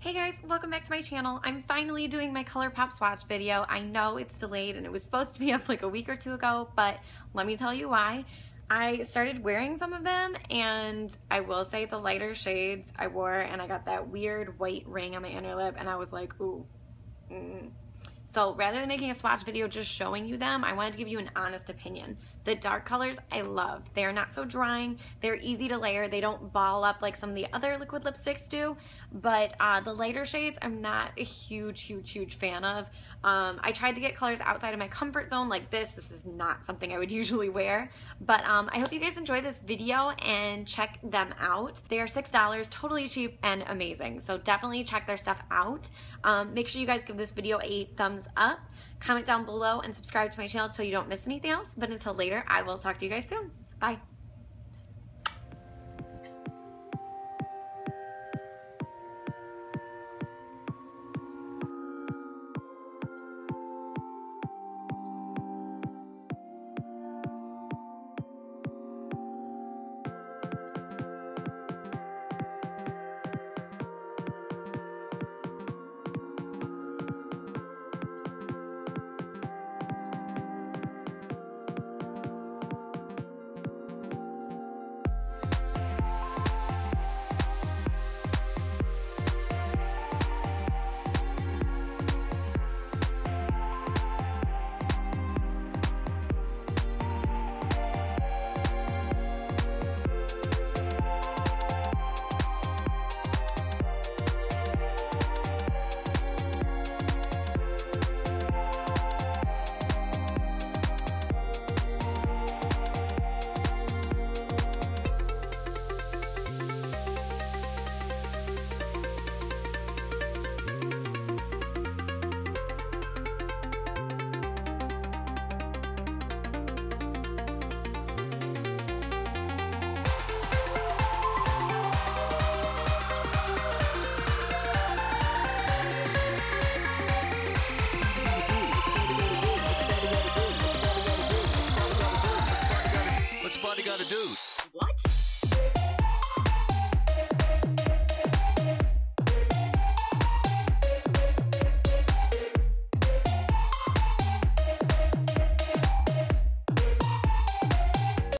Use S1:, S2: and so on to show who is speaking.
S1: Hey guys, welcome back to my channel. I'm finally doing my ColourPop swatch video. I know it's delayed and it was supposed to be up like a week or two ago, but let me tell you why. I started wearing some of them and I will say the lighter shades I wore and I got that weird white ring on my inner lip and I was like, ooh. So rather than making a swatch video just showing you them, I wanted to give you an honest opinion. The dark colors I love. They're not so drying. They're easy to layer. They don't ball up like some of the other liquid lipsticks do. But the lighter shades I'm not a huge fan of. I tried to get colors outside of my comfort zone like this. This is not something I would usually wear. But I hope you guys enjoy this video and check them out. They are $6, totally cheap and amazing. So definitely check their stuff out. Make sure you guys give this video a thumbs up, comment down below, and subscribe to my channel so you don't miss anything else. But until later, I will talk to you guys soon. Bye.